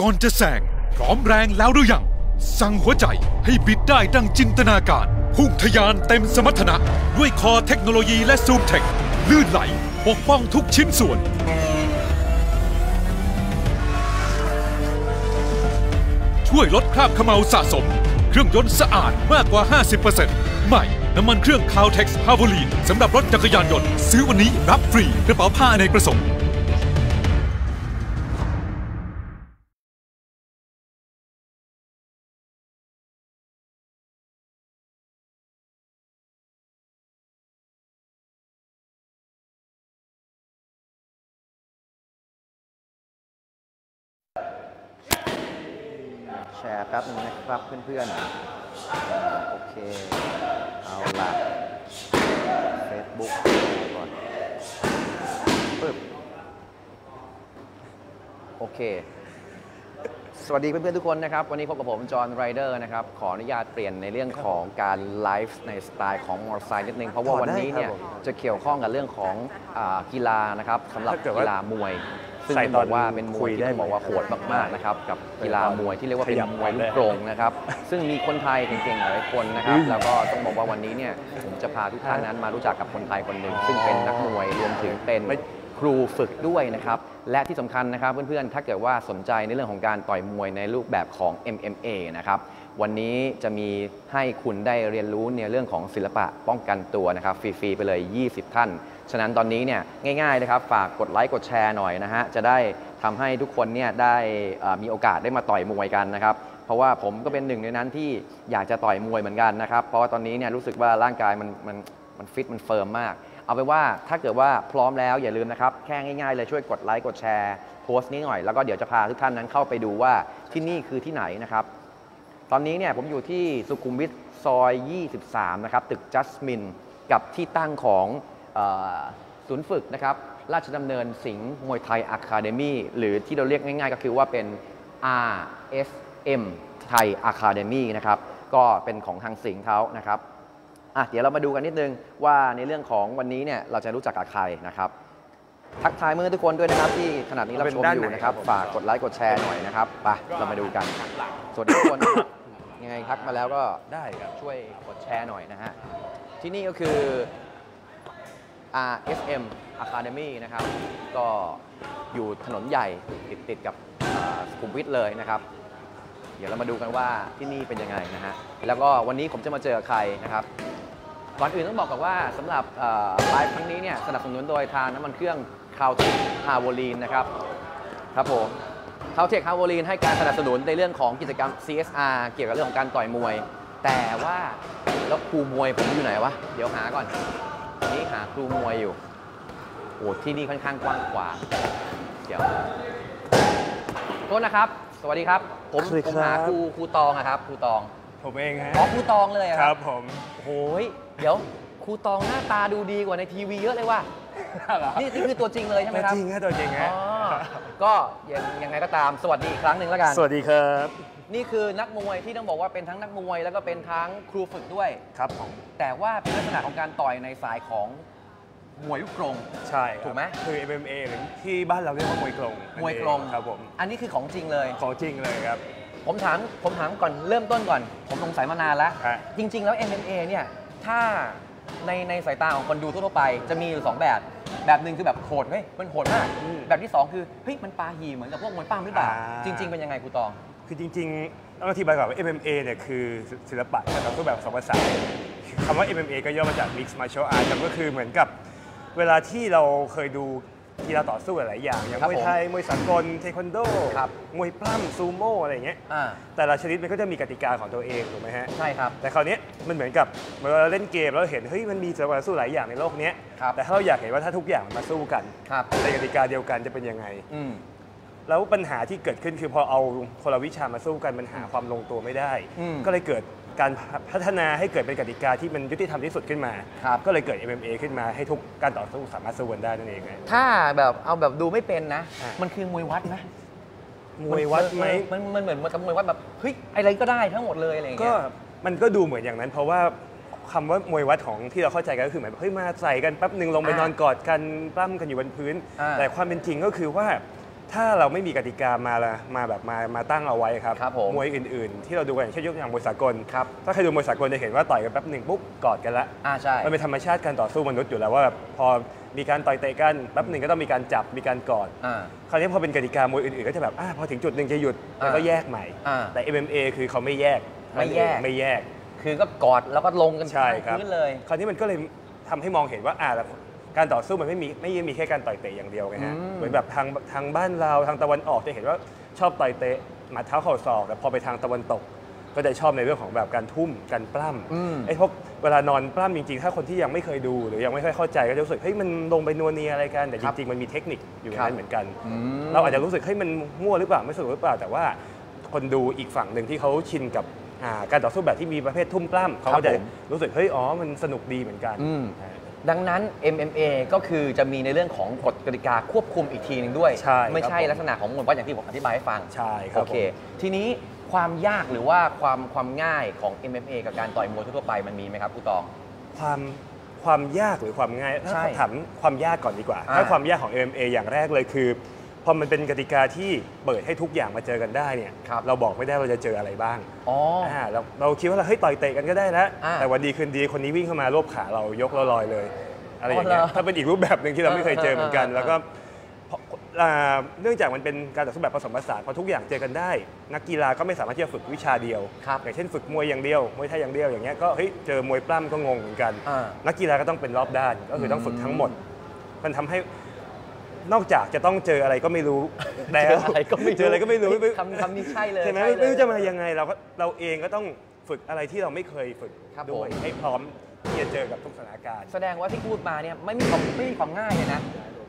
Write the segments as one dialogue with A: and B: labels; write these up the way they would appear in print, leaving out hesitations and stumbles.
A: ก่อนจะแซงพร้อมแรงแล้วหรือยังสั่งหัวใจให้บิดได้ดังจินตนาการพุ่งทะยานเต็มสมรรถนะด้วยคอเทคโนโลยีและซูมเทคลื่นไหลปกป้องทุกชิ้นส่วนช่วยลดคราบเขม่าสะสมเครื่องยนต์สะอาดมากกว่า 50% ใหม่น้ำมันเครื่อง Caltex Havoline สำหรับรถจักรยานยนต์ซื้อวันนี้รับฟรีกระเป๋าผ้าอเนกประสงค์
B: แชร์แป๊บนึงนะครับเพื่อนๆโอเคเอาละ Facebook ก่อนปึ๊บโอเคสวัสดีเพื่อนๆทุกคนนะครับวันนี้พบกับผมจอห์นไรเดอร์นะครับขออนุญาตเปลี่ยนในเรื่องของการไลฟ์ในสไตล์ของมอเตอร์ไซค์นิดนึงเพราะว่าวันนี้เนี่ยจะเกี่ยวข้องกับเรื่องของกีฬานะครับสำหรับกีฬามวยซึ่งต้องบอกว่าเป็นมวยที่ต้องบอกว่าโหดมากๆนะครับกับกีฬามวยที่เรียกว่าเป็นมวยลูกกรงนะครับซึ่งมีคนไทยเก่งๆหลายคนนะครับแล้วก็ต้องบอกว่าวันนี้เนี่ยผมจะพาทุกท่านนั้นมารู้จักกับคนไทยคนหนึ่งซึ่งเป็นนักมวยรวมถึงเป็นครูฝึกด้วยนะครับและที่สำคัญนะครับเพื่อนๆถ้าเกิดว่าสนใจในเรื่องของการต่อยมวยในรูปแบบของ MMA นะครับวันนี้จะมีให้คุณได้เรียนรู้ในเรื่องของศิลปะป้องกันตัวนะครับฟรีๆไปเลย20ท่านฉะนั้นตอนนี้เนี่ยง่ายๆนะครับฝากกดไลค์กดแชร์หน่อยนะฮะจะได้ทำให้ทุกคนเนี่ยได้มีโอกาสได้มาต่อยมวยกันนะครับเพราะว่าผมก็เป็นหนึ่งในนั้นที่อยากจะต่อยมวยเหมือนกันนะครับเพราะว่าตอนนี้เนี่ยรู้สึกว่าร่างกายมันฟิตมันเฟิร์มมากเอาไปว่าถ้าเกิดว่าพร้อมแล้วอย่าลืมนะครับแค่ง่ายๆเลยช่วยกดไลค์กดแชร์โพสต์นี้หน่อยแล้วก็เดี๋ยวจะพาทุกท่านนั้นเข้าไปดูว่าที่นี่คือที่ไหนนะครับตอนนี้เนี่ยผมอยู่ที่สุขุมวิทซอย23นะครับตึกจัสมินกับที่ตั้งของศูนย์ฝึกนะครับราชดำเนินสิงห์มวยไทยอะคาเดมี่หรือที่เราเรียกง่ายๆก็คือว่าเป็น RSM ไทยอะคาเดมี่นะครับก็เป็นของทางสิงห์เขานะครับเดี๋ยวเรามาดูกันนิดนึงว่าในเรื่องของวันนี้เนี่ยเราจะรู้จักกับใครนะครับทักทายเมื่อทุกคนด้วยนะครับที่ขณะนี้รับชมอยู่นะครับฝากกดไลค์กดแชร์หน่อยนะครับไปเรามาดูกันสวัสดีทุกคนยังไงทักมาแล้วก็ได้ช่วยกดแชร์หน่อยนะฮะที่นี่ก็คือ RSM Academy นะครับก็อยู่ถนนใหญ่ติดกับสุขุมวิทเลยนะครับเดี๋ยวเรามาดูกันว่าที่นี่เป็นยังไงนะฮะแล้วก็วันนี้ผมจะมาเจอใครนะครับก่อนอื่นต้องบอกก่อนว่าสำหรับไลฟ์ครั้งนี้เนี่ยสนับสนุนโดยทางน้ำมันเครื่อง Caltex Havoline นะครับครับผม Caltex Havoline ให้การสนับสนุนในเรื่องของกิจกรรม CSR เกี่ยวกับเรื่องของการต่อยมวยแต่ว่าแล้วครูมวยผมอยู่ไหนวะเดี๋ยวหาก่อนนี่หาครูมวยอยู่โอ้ที่นี่ค่อนข้างกว้างขวางเดี๋ยวโทษนะครับสวัสดีครับผมหาครูตองครับครูตอง
C: ผมเองฮะ
B: ครูตองเลย
C: ครับผม
B: โอ้ยเดี๋ยวครูตองหน้าตาดูดีกว่าในทีวีเยอะเลยว่ะนี่คือตัวจริงเลยใช่ไหมครับ
C: จริงฮะตัวจริงฮะ
B: ก็ยังไงก็ตามสวัสดีอีกครั้งหนึ่งแล้วกัน
C: สวัสดีครับ
B: นี่คือนักมวยที่ต้องบอกว่าเป็นทั้งนักมวยแล้วก็เป็นทั้งครูฝึกด้วย
C: ครับผม
B: แต่ว่าเป็นลักษณะของการต่อยในสายของมวยลูกกรง
C: ใช่
B: ถูกไหม
C: คือ MMA หรือที่บ้านเราเรียกว่ามวยกรงครับผม
B: อันนี้คือของจริงเลย
C: ของจริงเลยครับ
B: ผมถามก่อนเริ่มต้นก่อนผมสงสัยมานานแล้วจริงๆแล้ว MMA เนี่ยถ้าในสายตาของคนดูทั่วไปจะมีอยู่2แบบหนึ่งคือแบบโหดเฮ้ยมันโหดมากแบบที่2คือเฮ้ยมันปาหีเหมือนกับพวกมวยปั้มหรือเปล่าจริงๆเป็นยังไงครูตอง
C: คือจริงๆต้องอธิบายก่อนว่า MMA เนี่ยคือศิลปะแบบรูปแบบ2ภาษาคำว่า MMA ก็ย่อมาจาก Mixed Martial Arts ก็คือเหมือนกับเวลาที่เราเคยดูกีฬาต่อสู้หลายอย่างอย่างมวยไทยมวยสากลเทควันโดมวยปล้ำซูโม่อะไรอย่างเงี้ยแต่ละชนิดมันก็จะมีกติกาของตัวเองถูกไหมฮะ
B: ใช่ครับ
C: แต่คราวนี้มันเหมือนกับเมื่อเราเล่นเกมแล้วเห็นเฮ้ยมันมีกีฬาต่อสู้หลายอย่างในโลกนี้แต่ถ้าเราอยากเห็นว่าถ้าทุกอย่างมันมาสู้กันในกติกาเดียวกันจะเป็นยังไงแล้วปัญหาที่เกิดขึ้นคือพอเอาคนละวิชามาสู้กันมันหาความลงตัวไม่ได้ก็เลยเกิดการพัฒนาให้เกิดเป็นกติกาที่มันยุติธรรมที่สุดขึ้นมาก็เลยเกิด MMA ขึ้นมาให้ทุกการต่อสู้สามารถสู้กันได้นั่นเอง
B: ถ้าแบบเอาแบบดูไม่เป็นนะมันคือมวยวัดไหม
C: มวยวัดไหม
B: มันเหมือนกับมวยวัดแบบเฮ้ยอะไรก็ได้ทั้งหมดเลยอะไรอย่างเงี้ย
C: มันก็ดูเหมือนอย่างนั้นเพราะว่าคำว่ามวยวัดของที่เราเข้าใจกันก็คือเหมือนเฮ้ยมาใส่กันแป๊บหนึ่งลงไปนอนกอดกันปล้ำกันอยู่บนพื้นแต่ความเป็นจริงก็คือว่าถ้าเราไม่มีกติกามาตั้งเอาไว้ครับ
B: ม
C: วยอื่นๆที่เราดูกันอย่างเช่นยกอย่างมวยสากล
B: ครับ
C: ถ้าใครดูมวยสากลจะเห็นว่าต่อยกันแป๊บหนึ่งปุ๊บกอดกันละ
B: ใช่
C: มันเป็นธรรมชาติการต่อสู้มนุษย์อยู่แล้วว่าแบบพอมีการต่อยเตะกันแป๊บหนึ่งก็ต้องมีการจับมีการกอดคราวนี้พอเป็นกติกามวยอื่นๆก็จะแบบพอถึงจุดหนึ่งจะหยุดแล้วก็แยกใหม่แต่ MMA คือเขาไม่แยก
B: คือก็กอดแล้วก็ลงกัน
C: ใช่ครับ
B: พื้นเลย
C: คราวนี้มันก็เลยทำให้มองเห็นว่าการต่อสู้มันไม่มีแค่การต่อยเตะอย่างเดียวไงฮะเหมือนแบบทางบ้านเราทางตะวันออกจะเห็นว่าชอบต่อยเตะหมัดเท้าเข่าศอกแต่พอไปทางตะวันตกก็จะชอบในเรื่องของแบบการทุ่มการปล้ำไอ้พวกเวลานอนปล้ำจริงๆถ้าคนที่ยังไม่เคยดูหรือยังไม่ค่อยเข้าใจก็จะรู้สึกเฮ้ยมันลงไปนัวเนียอะไรกันแต่จริงๆมันมีเทคนิคอยู่ในนั้นเหมือนกันเราอาจจะรู้สึกเฮ้ยมันมั่วหรือเปล่าไม่สนุกหรือเปล่าแต่ว่าคนดูอีกฝั่งหนึ่งที่เขาชินกับการต่อสู้แบบที่มีประเภททุ่มปล้ำเขาก็จะรู้สึกเฮ้ยมันสนุกดีเหมือนกัน
B: ดังนั้น MMA ก็คือจะมีในเรื่องของกฎกติกาควบคุมอีกทีหนึ่งด้วยไม่ใช่ลักษณะของมวยปั้มอย่างที่ผมอธิบายให้ฟัง
C: ใช่ครับ
B: โอเคทีนี้ความยากหรือว่าความง่ายของ MMA กับการต่อยมวยทั่วไปมันมีไหมครับผู้ตอง
C: ความยากหรือความง่ายถ้าถามความยากก่อนดีกว่าถ้าความยากของ MMA อย่างแรกเลยคือพอมันเป็นกติกาที่เปิดให้ทุกอย่างมาเจอกันได้เนี่ยเราบอกไม่ได้เราจะเจออะไรบ้างเราคิดว่าเราต่อยเตะกันก็ได้แล้วแต่วันดีคืนดีคนนี้วิ่งเข้ามารวบขาเรายกเราลอยเลยอะไรอย่างเงี้ยถ้าเป็นอีกรูปแบบหนึ่งที่เราไม่เคยเจอเหมือนกันแล้วก็เนื่องจากมันเป็นการต่อสู้แบบผสมผสานพอทุกอย่างเจอกันได้นักกีฬาก็ไม่สามารถที่จะฝึกวิชาเดียวอย่างเช่นฝึกมวยอย่างเดียวมวยไทยอย่างเดียวอย่างเงี้ยก็เจอมวยปล้ำก็งงเหมือนกันนักกีฬาก็ต้องเป็นรอบด้านก็คือต้องฝึกทั้งหมดมันทำให้นอกจากจะต้องเจออะไรก็ไม่รู้แล้วเจออะไรก็ไม่รู้
B: คำนี้ใช่เลย
C: ใช่ไหมไม่รู้จะมายังไงเราเองก็ต้องฝึกอะไรที่เราไม่เคยฝึกด้วยให้พร้อมที่จะเจอกับทุกสถานการณ์
B: แสดงว่าที่พูดมาเนี่ยไม่มีความง่ายเลยนะ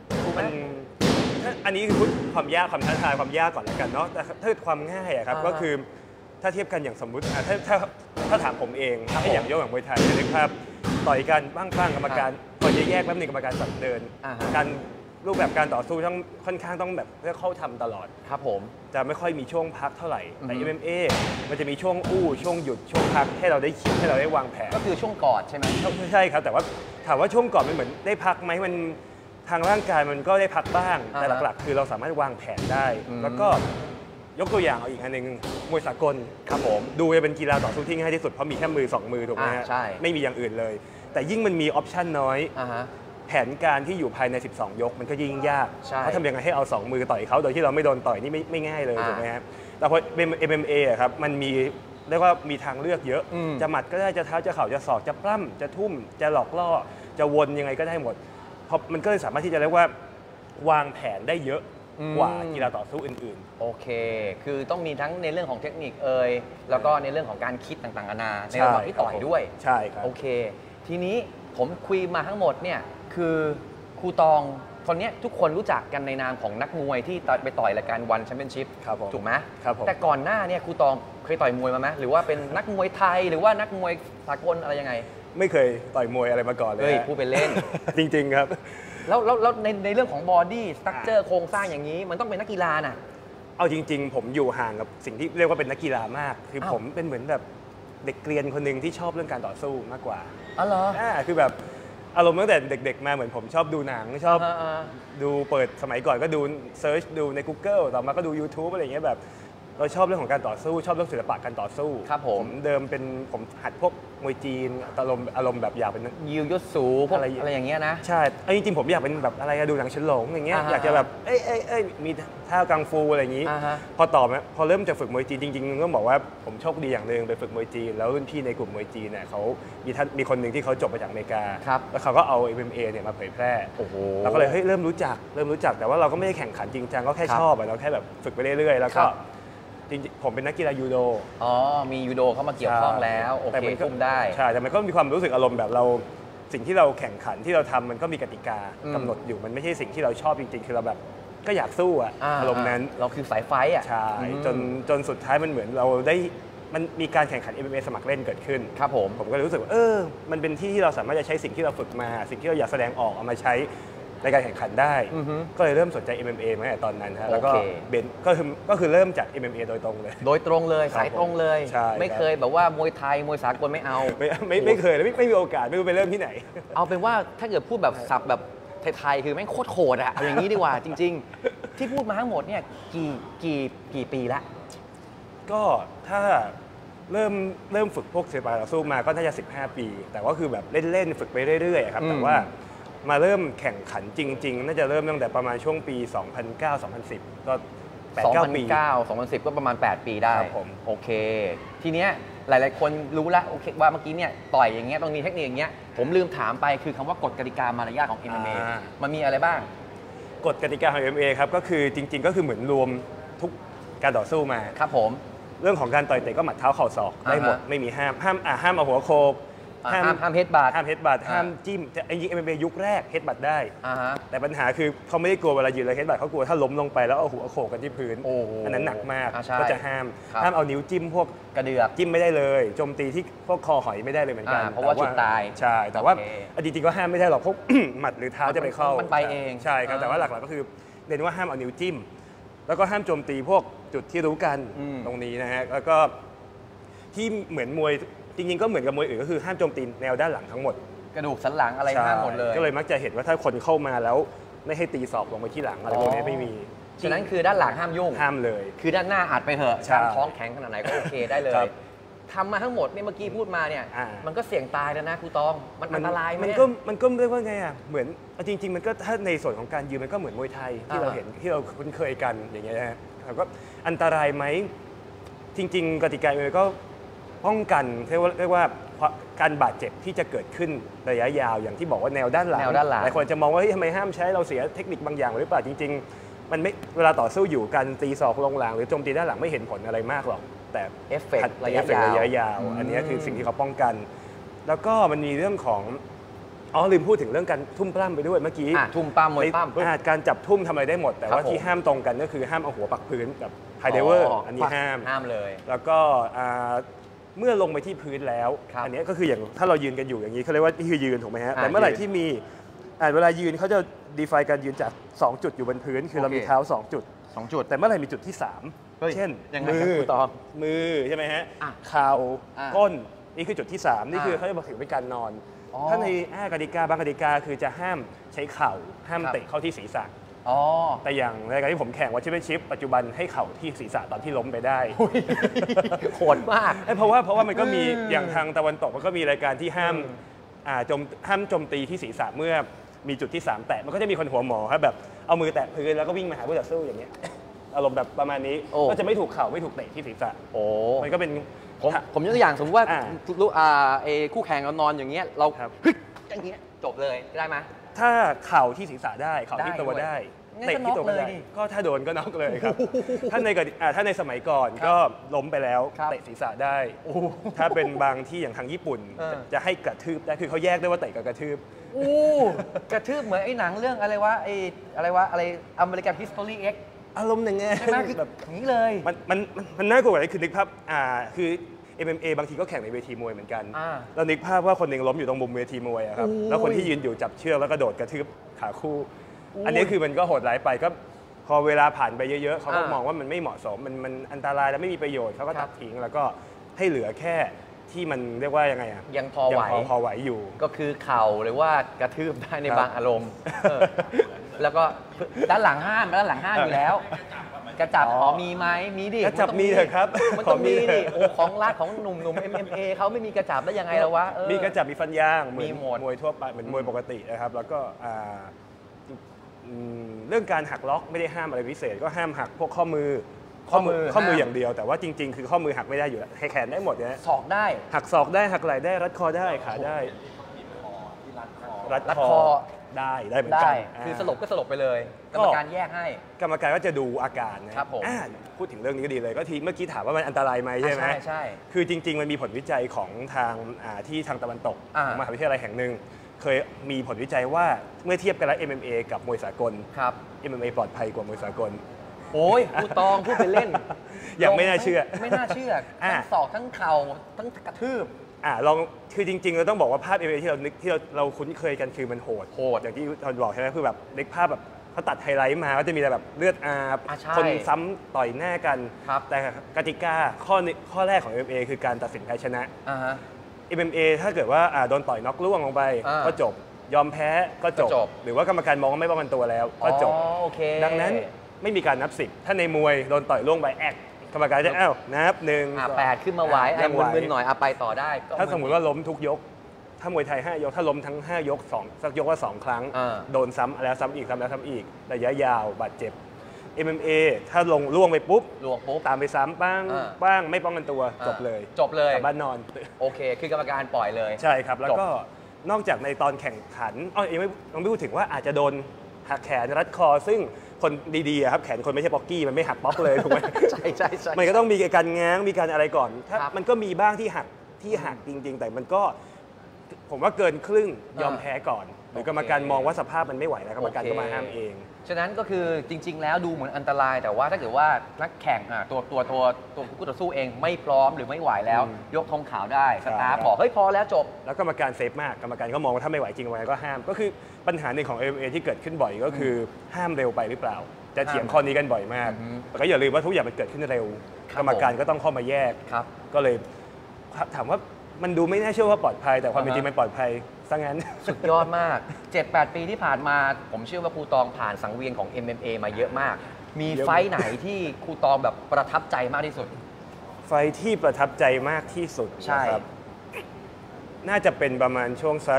C: อันนี้คือพูดความยากความท้าทายความยากก่อนแล้วกันเนาะแต่ถ้าความง่ายครับก็คือถ้าเทียบกันอย่างสมมุติถ้าถามผมเองให้อย่างยกอย่างมวยไทยนึกภาพต่อยกันบ้างกรรมการก่อนจะแยกแป๊บนึงกรรมการสั่งเดินการรูปแบบการต่อสู้ต้องค่อนข้างต้องแบบเข้าทำตลอด
B: ครับผม
C: จะไม่ค่อยมีช่วงพักเท่าไหร่แต่ MMA มันจะมีช่วงช่วงหยุดช่วงพักให้เราได้คิดให้เราได้วางแผน
B: ก็คือช่วงกอดใช่ไหม
C: ใช่ครับแต่ว่าถามว่าช่วงกอดมันเหมือนได้พักไหมมันทางร่างกายมันก็ได้พักบ้างแต่หลักๆคือเราสามารถวางแผนได้แล้วก็ยกตัวอย่างเอาอีกอันหนึ่งมวยสากล
B: ครับผม
C: ดูจะเป็นกีฬาต่อสู้ที่ง่ายที่สุดเพราะมีแค่มือ2 มือถูกไหมฮะไม่มีอย่างอื่นเลยแต่ยิ่งมันมีออปชั่นน้อยแผนการที่อยู่ภายใน12ยกมันก็ยิ่งยากเพราะทำยังไงให้เอา2 มือต่อยเขาโดยที่เราไม่โดนต่อยนี่ไม่ง่ายเลยถูกไหมครับแต่พอ MMA ครับมันมีเรียกว่ามีทางเลือกเยอะจะหมัดก็ได้จะเท้าจะเข่าจะศอกจะปล้ำจะทุ่มจะหลอกล่อจะวนยังไงก็ได้หมดเพราะมันก็เลยสามารถที่จะเรียกว่าวางแผนได้เยอะกว่ากีฬาต่อสู้อื่น
B: ๆโอเคคือต้องมีทั้งในเรื่องของเทคนิคแล้วก็ในเรื่องของการคิดต่างๆนานาในระหว่างที่ต่อยด้วย
C: ใช่ครับ
B: โอเคทีนี้ผมคุยมาทั้งหมดเนี่ยคือครูตองคนนี้ทุกคนรู้จักกันในนามของนักมวยที่ไปต่อยรายการวันแชมเปี้ยนชิพถูกไหมแต่ก่อนหน้าเนี่ยครูตองเคยต่อยมวยมาไหมหรือว่าเป็นนักมวยไทยหรือว่านักมวยสากลอะไรยังไง
C: ไม่เคยต่อยมวยอะไรมาก่อนเลย
B: พูดไปเล่น
C: จริงๆครับ
B: แล้วในเรื่องของบอดี้สตรัคเจอร์โครงสร้างอย่างนี้มันต้องเป็นนักกีฬาน่ะ
C: เอาจริงๆผมอยู่ห่างกับสิ่งที่เรียกว่าเป็นนักกีฬามากคือผมเป็นเหมือนแบบเด็กเกรียนคนหนึ่งที่ชอบเรื่องการต่อสู้มากกว่า
B: อ๋อเหรอ
C: คือแบบอารมณ์ตั้งแต่เด็กๆมาเหมือนผมชอบดูหนังชอบดูเปิดสมัยก่อนก็ดูเซิร์ชดูใน Google ต่อมาก็ดู YouTube อะไรอย่างเงี้ยแบบเราชอบเรื่องของการต่อสู้ชอบเรื่องศิลปะการต่อสู้
B: ครับผม
C: เดิมผมหัดพวกมวยจีนอารมณ์แบบอยากเป็น
B: ยิวยุทสูพวกอะไรอย่างเงี้ยนะ
C: ใช่จริงๆผมอยากเป็นแบบอะไรดูหนังเฉินหลงอย่างเงี้ยอยากจะแบบมีท่ากังฟูอะไรอย่างงี้พอเริ่มจะฝึกมวยจีนจริงๆต้องบอกว่าผมโชคดีอย่างหนึ่งไปฝึกมวยจีนแล้วรุ่นพี่ในกลุ่มมวยจีนเนี่ยเขามีคนหนึ่งที่เขาจบมาจากอเมริกาแล้วเขาก็เอา MMA เนี่ยมาเผยแพร่เราก็เลยเริ่มรู้จักแต่ว่าเราก็ไม่ได้แข่งขันจริงจังก็แค่ชอบเราแค่แบบฝึกไปเรื่อยๆแล้วก็จริงๆผมเป็นนักกีฬายูโด
B: มียูโดเข้ามาเกี่ยวข้องแล้วโอเคคุมได้
C: ใช่แต่มันก็มีความรู้สึกอารมณ์แบบเราสิ่งที่เราแข่งขันที่เราทำมันก็มีกติกากำหนดอยู่มันไม่ใช่สิ่งที่เราชอบจริงๆคือเราแบบก็อยากสู้อารมณ์นั้น
B: เราคือสายไฟ
C: ใช่จนสุดท้ายมันเหมือนเราได้มันมีการแข่งขัน MMA สมัครเล่นเกิดขึ้น
B: ครับ
C: ผมก็รู้สึกว่ามันเป็นที่ที่เราสามารถจะใช้สิ่งที่เราฝึกมาสิ่งที่เราอยากแสดงออกเอามาใช้ในการแข่งขันได้ก็เลยเริ่มสนใจ MMA มาตั้งแต่ตอนนั้นฮะแล้วก็ก็คือเริ่มจาก MMA โดยตรงเลย
B: สายตรงเลยไม่เคยแบบว่ามวยไทยมวยสากลไม่เอา
C: ไม่เคยเลยไม่มีโอกาสไม่รู้ไปเริ่มที่ไหน
B: เอาเป็นว่าถ้าเกิดพูดแบบศัพท์แบบไทยๆคือแม่งโคตรโหดอะอย่างนี้ดีกว่าจริงๆที่พูดมาทั้งหมดเนี่ยกี่ปีละ
C: ก็ถ้าเริ่มฝึกพวกศิลปะต่อสู้มาก็น่าจะ15 ปีแต่ว่าคือแบบเล่นๆฝึกไปเรื่อยๆครับแต่ว่ามาเริ่มแข่งขันจริงๆน่าจะเริ่มตั้งแต่ประมาณช่วงปี 2009-2010 ก็8-9 ปี
B: 2009-2010 ก็ประมาณ8 ปีได้
C: ผม
B: โอเคทีเนี้ยหลายๆคนรู้ละโอเคว่าเมื่อกี้เนี่ยต่อยอย่างเงี้ยต้องมีเทคนิคอย่างเงี้ยผมลืมถามไปคือคำว่ากฎกติกามารยาทของ MMA มันมีอะไรบ้าง
C: กฎกติกาของ MMA ครับก็คือจริงๆก็คือเหมือนรวมทุกการต่อสู้มา
B: ครับผม
C: เรื่องของการต่อยเตะก็หมัดเท้าเข่าศอกได้หมดไม่มีห้ามเอาหัวโขก
B: ห้ามเฮดบัต
C: ห้ามจิ้มไอ้ยิง MMA ยุคแรกเฮดบัตได้แต่ปัญหาคือเขาไม่ได้กลัวเวลายืนเลยเฮดบัตเขากลัวถ้าล้มลงไปแล้วเอาหัวโขกกันที่พื้นอันนั้นหนักมากก็จะห้ามเอานิ้วจิ้มพวก
B: กระเดือก
C: จิ้มไม่ได้เลยโจมตีที่พวกคอหอยไม่ได้เลยเหมือนกัน
B: เพราะว่าจุดตาย
C: ใช่แต่ว่าจริงๆก็ห้ามไม่ได้หรอกพวกหมัดหรือเท้าจะไปเข้า
B: มันไปเอง
C: ใช่ครับแต่ว่าหลักๆก็คือเน้นว่าห้ามเอานิ้วจิ้มแล้วก็ห้ามโจมตีพวกจุดที่รู้กันตรงนี้นะฮะแล้วก็ที่เหมือนมวยจริงๆก็เหมือนกับมวยอื่นก็คือห้ามโจมตีแนวด้านหลังทั้งหมด
B: กระดูกสันหลังอะไรห้ามหมดเลย
C: ก็เลยมักจะเห็นว่าถ้าคนเข้ามาแล้วไม่ให้ตีศอกลงไปที่หลังอะไรพวกนี้ไม่มี
B: ฉะนั้นคือด้านหลังห้ามยุ่ง
C: ห้ามเลย
B: คือด้านหน้าอัดไปเถอะช่างท้องแข็งขนาดไหนก็โอเคได้เลยทำมาทั้งหมดเนี่ยเมื่อกี้พูดมาเนี่ยมันก็เสี่ยงตายแล้วนะครูตองมันอันตรายไหม
C: มันก็เรียกว่าไงอ่ะเหมือนจริงๆมันก็ถ้าในส่วนของการยืนมันก็เหมือนมวยไทยที่เราเห็นที่เราคุ้นเคยกันอย่างเงี้ยนะแล้วก็อันตรายไหมจริงๆกติกามันก็ป้องกันเรียกว่าการบาดเจ็บที่จะเกิดขึ้นระยะยาวอย่างที่บอกว่าแนวด้านหลังหลายคนจะมองว่าทำไมห้ามใช้เราเสียเทคนิคบางอย่างหรือเปล่าจริงๆมันไม่เวลาต่อสู้อยู่การตีศอกลงหลังหรือโจมตีด้านหลังไม่เห็นผลอะไรมากหรอกแต่
B: เอฟเฟกต์ระ
C: ยะยาวอันนี้คือสิ่งที่เขาป้องกันแล้วก็มันมีเรื่องของลืมพูดถึงเรื่องการทุ่มปล้ำไปด้วยเมื่อกี้
B: ทุ่มปล้ำมวยปล้
C: ำการจับทุ่มทำอะไรได้หมดแต่ว่าที่ห้ามตรงกันก็คือห้ามเอาหัวปักพื้นกับไฮเดเวอร์อันนี้
B: ห้ามเลย
C: แล้วก็เมื่อลงไปที่พื้นแล้วอันนี้ก็คืออย่างถ้าเรายืนกันอยู่อย่างนี้เขาเรียกว่านี่คือยืนถูกไหมฮะแต่เมื่อไหร่ที่มีเวลายืนเขาจะ define การยืนจาก2จุดอยู่บนพื้นคือเรามีเท้า2จุดแต่เมื่อไหร่มีจุดที่3เช่นมือใช่ไหมฮะเข่าก้นนี่คือจุดที่3นี่คือเขาจะมาถือเป็นการนอนถ้าในกติกาบางกติกาคือจะห้ามใช้เข่าห้ามเตะเข้าที่ศีรษะแต่อย่างในการที่ผมแข่งWorld Championshipปัจจุบันให้เข่าที่ศีรษะตอนที่ล้มไปได้
B: โหดมาก
C: เพราะว่ามันก็มีอย่างทางตะวันตกมันก็มีรายการที่ห้ามโจมตีที่ศีรษะเมื่อมีจุดที่3แตะมันก็จะมีคนหัวหมอครับแบบเอามือแตะพื้นแล้วก็วิ่งมาหาผู้ต่อสู้อย่างเงี้ยอารมณ์แบบประมาณนี้ก็จะไม่ถูกเข่าไม่ถูกเตะที่ศีรษะมันก็เป็น
B: ผมยกตัวอย่างสมมติว่าคู่แข่งเรานอนอย่างเงี้ยเราอย่างเงี้ยจบเลยได้ไหม
C: ถ้าเข่าที่ศีรษะได้เข่าที่ตัวได้เตะที่ตัวไม่ได้ก็ถ้าโดนก็น็อกเลยครับถ้าในสมัยก่อนก็ล้มไปแล้วเตะศีรษะได้ถ้าเป็นบางที่อย่างทางญี่ปุ่นจะให้กระทืบได้คือเขาแยกได้ว่าเตะกับกระทืบ
B: กระทืบเหมือนไอ้หนังเรื่องอะไรวะอเมริกันฮิสตอรี่เอ็กซ์
C: อารมณ์อย่างเงี้ย
B: ใช่ไหมคือแบบนี้เลย
C: มันน่ากลัวกว่าคือนึกภาพคือ MMA บางทีก็แข่งในเวทีมวยเหมือนกันแล้วนึกภาพว่าคนหนึ่งล้มอยู่ตรงมุมเวทีมวยครับแล้วคนที่ยืนอยู่จับเชือกแล้วก็โดดกระทืบขาคู่อันนี้คือมันก็โหดร้ายไปก็พอเวลาผ่านไปเยอะๆเขาก็มองว่ามันไม่เหมาะสมมันอันตรายและไม่มีประโยชน์เขาก็ตัดทิ้งแล้วก็ให้เหลือแค่ที่มันเรียกว่ายังไง
B: ยังพอ
C: ไหวอยู่
B: ก็คือเข่าหรือว่ากระทืบได้ในบางอารมณ์แล้วก็ด้านหลังห้ามอยู่แล้วกระจับมีไหมมีดิ
C: กระจับมีเถอะครับ
B: มันต้องมีดิของรักของหนุ่ม MMA เขาไม่มีกระจับได้ยังไงแล้ววะ
C: มีกระจับมีฟันยางเหมือนมวยทั่วไปเหมือนมวยปกตินะครับแล้วก็เรื่องการหักล็อกไม่ได้ห้ามอะไรพิเศษก็ห้ามหักพวกข้อมืออย่างเดียวแต่ว่าจริงๆคือข้อมือหักไม่ได้อยู่แล้วแขนได้หมดนะ
B: ศอกได้
C: หักศอกได้หักไหล่ได้รัดคอได้ขาได้
B: รัดคอ
C: ได้เหมือนกัน
B: คือสลบก็สลบไปเลยกรรมการแยกให้
C: กรรมการก็จะดูอาการนะครับ
B: ผม
C: พูดถึงเรื่องนี้ก็ดีเลยก็ทีเมื่อกี้ถามว่ามันอันตรายไหมใช่ไหม
B: ใช่
C: คือจริงๆมันมีผลวิจัยของทางที่ทางตะวันตกมหาวิทยาลัยแห่งหนึ่งเคยมีผลวิจัยว่าเมื่อเทียบกันแล้ว MMA กับมวยสากล MMA ปลอดภัยกว่ามวยสากล
B: โอ้ยพูดตองพูดไปเล่น
C: ยังไม่น่าเชื่อ
B: ทั้งศอกทั้งเข่าทั้งกระทืบ
C: ลองคือจริงๆเราต้องบอกว่าภาพ MMA ที่เราคุ้นเคยกันคือมันโหดอย่างที่ทอนบอกใช่ไหมคือแบบเล็กภาพแบบเขาตัดไฮไลท์มาก็จะมีแบบเลือดอาบคนซ้ำต่อยหน้ากันแต่กติกาข้อแรกของ MMA คือการตัดสินแพ้ชนะ MMA ถ้าเกิดว่าโดนต่อยน็อกล่วงลงไปก็จบยอมแพ้ก็จบหรือว่ากรรมการมองว่าไม่ป้องกันตัวแล้วก็จบดังนั้นไม่มีการนับ10ถ้าในมวยโดนต่อยล่วงไปแอกกรรมการจะนับ1
B: 8ขึ้นมาไหวมึนๆหน่อยไปต่อได้
C: ถ้าสมมติว่าล้มทุกยกถ้ามวยไทย5 ยกถ้าล้มทั้ง5 ยกสักยกละ2 ครั้งโดนซ้ำแล้วซ้ำอีกซ้ำแล้วซ้ำอีกระยะยาวบาดเจ็บ MMA ถ้าล่วงไปปุ๊บตามไปซ้ำบ้างไม่ป้องกันตัวจบเลยกลับบ้านนอน
B: โอเคคือกรรมการปล่อยเลย
C: ใช่ครับแล้วก็นอกจากในตอนแข่งขันยังไม่พูดถึงว่าอาจจะโดนหักแขนรัดคอซึ่งคนดีๆครับแขนคนไม่ใช่ป๊อกกี้มันไม่หักป๊อกเลยถูกไหม
B: ใช่
C: มันก็ต้องมีการง้างมีการอะไรก่อนถ้ามันก็มีบ้างที่หักจริงๆแต่มันก็ผมว่าเกินครึ่งยอมแพ้ก่อนหรือกรรมการมองว่าสภาพมันไม่ไหวแล้วกรรมการก็มาห้ามเอง
B: ฉะนั้นก็คือจริงๆแล้วดูเหมือนอันตรายแต่ว่าถ้าเกิดว่านักแข่งตัวคู่ต่อสู้เองไม่พร้อมหรือไม่ไหวแล้วยกธงขาวได้สตาฟบอกเฮ้ยพอแล้วจบ
C: แล้วกรรมการเซฟมากกรรมการก็มองว่าถ้าไม่ไหวจริงก็ห้ามก็คือปัญหาหนึ่งของ MMA ที่เกิดขึ้นบ่อยก็คือห้ามเร็วไปหรือเปล่าจะเถียงข้อนี้กันบ่อยมากแต่ก็อย่าลืมว่าทุกอย่างมันเกิดขึ้นเร็วกรรมการก็ต้องเข้ามาแยกก็เลยถามว่ามันดูไม่น่าเชื่อว่าปลอดภัยแต่ความเป็นจริงมันปลอดภัยซะงั้น
B: สุดยอดมาก 7-8 ปีที่ผ่านมาผมเชื่อว่าครูตองผ่านสังเวียนของ MMA มาเยอะมากมีไฟไหนที่ครูตองแบบประทับใจมากที่สุด
C: ไฟที่ประทับใจมากที่สุดนะครับน่าจะเป็นประมาณช่วงสัก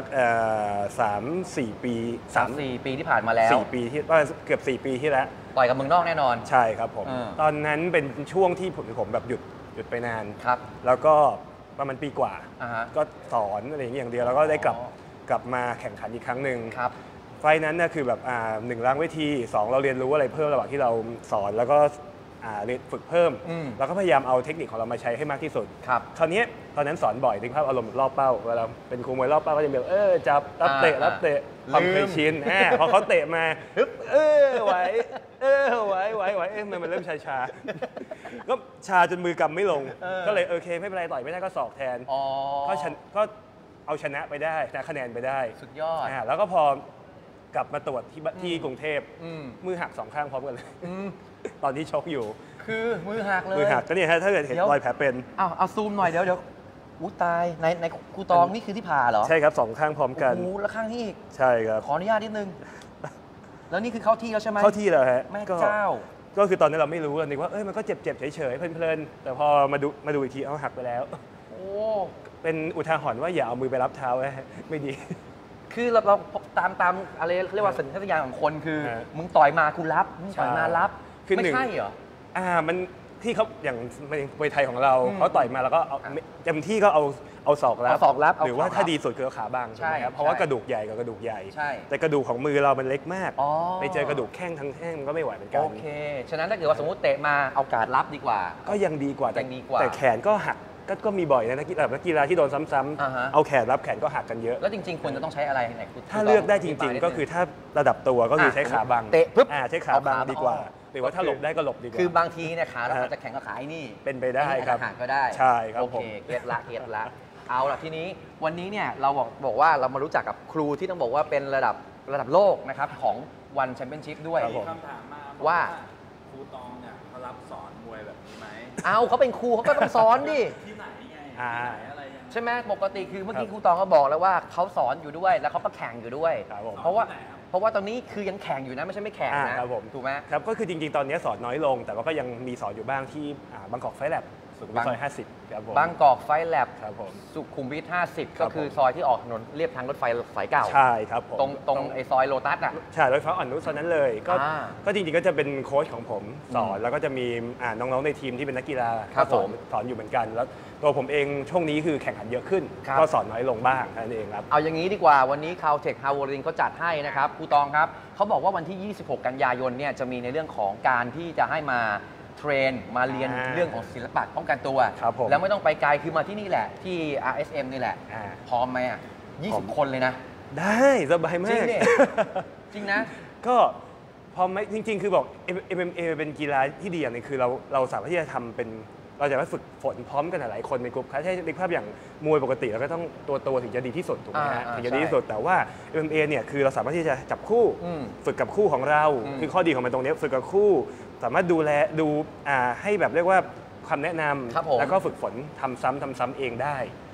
C: 3-4 ปี
B: 3-4 ปีที่ผ่านมาแล้ว
C: 4 ปีที่เกือบ4 ปีที่แล้ว
B: ต่อยกับเมืองนอกแน่นอน
C: ใช่ครับผมตอนนั้นเป็นช่วงที่ผมแบบหยุดไปนาน
B: ครับ
C: แล้วก็ประมาณปีกว่าก็สอนอะไรอย่างเดียวแล้วก็ได้กลับมาแข่งขันอีกครั้งหนึ่งไฟนั้นน่ะคือแบบ1ล้างเวที2เราเรียนรู้อะไรเพิ่มระหว่างที่เราสอนแล้วก็ฝึกเพิ่มแล้วก็พยายามเอาเทคนิคของเรามาใช้ให้มากที่สุดคราวนี้ตอนนั้นสอนบ่อยนึกภาพอารมณ์รอบเป้าเวลาเป็นครูมวยรอบเป้าก็จะแบบจับรับเตะความเคยชินพอเขาเตะมาไหวมันเริ่มชาก็ชาจนมือกำไม่ลงก็เลยโอเคไม่เป็นไรต่อยไม่ได้ก็ศอกแทนก็เอาชนะไปได้นะคะแนนไปได้
B: สุดยอด
C: แล้วก็พอกลับมาตรวจที่กรุงเทพมือหัก2 ข้างพร้อมกันเลยตอนที่ชกอยู่
B: คือมือหักเลย
C: มือหักก็เนี่ยถ้าเกิดเห็นรอยแผลเป็น
B: เอาซูมหน่อยเดี๋ยวอู้ตายในครูตองนี่คือที่ผ่าเหรอ
C: ใช่ครับ2 ข้างพร้อมกัน
B: โอ้แล้วข้างที่อีก
C: ใช่ครับ
B: ขออนุญาตนิดนึงแล้วนี่คือเข้าที่แล้วใช่ไหม
C: เข้าที่แล้วฮะ
B: แม่เจ้า
C: ก็คือตอนนั้นเราไม่รู้นึกว่ามันก็เจ็บเฉยๆเพลินๆแต่พอมาดูอีกทีหักไปแล้ว
B: โอ้
C: เป็นอุทาหรณ์ว่าอย่าเอามือไปรับเท้าไม่ดี
B: คือเราตามอะไรเรียกว่าสัญชาตญาณของคนคือมึงต่อยมาคุณรับมึงต่อยมารับไม่ใช่เหรอ
C: มันที่เขาอย่างมวยไทยของเราเขาต่อยมาแล้วก็เต็มที่ก็เอาศอกรับหรือว่าถ้าดีสุดคือขาบังใช่ครับเพราะว่ากระดูกใหญ่กับกระดูกใหญ่แต่กระดูกของมือเรามันเล็กมากไปเจอกระดูกแข้งทั้งแข้งมันก็ไม่ไหวเหมือนกัน
B: โอเคฉะนั้นถ้าเกิดว่าสมมติเตะมาเอาการรับดีกว่า
C: ก็ยังดีกว่าแต่แขนก็หักก็มีบ่อยนะนักกีฬาที่โดนซ้ำๆเอาแขนรับแขนก็หักกันเยอะ
B: แล้วจริงๆควรจะต้องใช้อะไรไหน
C: ถ้าเลือกได้จริงๆก็คือถ้าระดับตัวก็คือใช้ขาบัง
B: เตะปุ๊บ
C: ใช้ขาบังดีกว่าหรือว่าถ้าหลบได้ก็หลบดีกว่า
B: คือบางทีเนี่ยขาเราอาจจะแข็งกับขานี่
C: เป็นไปได้ครับ
B: หักก็ได้
C: ใช่ครับ
B: โอเคเก็ตละเอาล่ะทีนี้วันนี้เนี่ยเราบอกว่าเรามารู้จักกับครูที่ต้องบอกว่าเป็นระดับโลกนะครับของวันแชมเปี้ยนชิพด้วย
D: มีคำถามมาว่าครูตองเนี่ยเขารับสอนมวยแบบนี้ไหม
B: เขาเป็นครูเขาก็ต้องสอนดิ
D: ที่ไหนไงอะไร
B: ใช่ไหมปกติคือเมื่อกี้ครูตองก็บอกแล้วว่าเขาสอนอยู่ด้วยแล้วเขาก็แข่งอยู่ด้วยเพราะว่าตอนนี้คือยังแข่งอยู่นะไม่ใช่ไม่แข่งนะถูกไหม
C: ครับก็คือจริงๆตอนนี้สอนน้อยลงแต่ว่าก็ยังมีสอนอยู่บ้างที่บางกอกไฟแลบสุขุมวิทซอย50ครับผม
B: บางกอกไฟแลบ
C: ครับผม
B: สุขุมวิท50ก็คือซอยที่ออกถนนเรียบทางรถไฟสายเก่า
C: ใช่ครับผม
B: ตรงไอซอยโลตัส
C: ใช่รถไฟอ่อนนุชตอนนั้นเลยก็จริงๆก็จะเป็นโค้ชของผมสอนแล้วก็จะมีน้องๆในทีมที่เป็นนักกีฬาสอนอยู่เหมือนกันแล้วตัวผมเองช่วงนี้คือแข่งขันเยอะขึ้นก็สอนน้อยลงบ้างนั่นเองครับ
B: เอาอย่างนี้ดีกว่าวันนี้คาวเทคฮาวเวอรินเขาจัดให้นะครับครูตองครับเขาบอกว่าวันที่26 กันยายนเนี่ยจะมีในเรื่องของการที่จะให้มาเทรนมาเรียนเรื่องของศิลปะป้องกันตัวแล้วไม่ต้องไปไกลคือมาที่นี่แหละที่ RSM นี่แหละพร้อมไหม20 คนเลยนะ
C: ได้สบายมาก
B: จริงนะ
C: ก็พร้อมไหมจริงๆคือบอก MMA เป็นกีฬาที่ดีอย่างนึงคือเราสามารถที่จะทำเป็นเราจะมาฝึกฝนพร้อมกันหลายคนในกลุ่มใช่นึกภาพอย่างมวยปกติเราก็ต้องตัวถึงจะดีที่สุดถูกไหมฮะถึงจะดีที่สุดแต่ว่า MMA เนี่ยคือเราสามารถที่จะจับคู่ฝึกกับคู่ของเราคือข้อดีของมันตรงนี้ฝึกกับคู่สามารถดูให้แบบเรียกว่าคำแนะนำแล้วก็ฝึกฝนทำซ้ำเองได้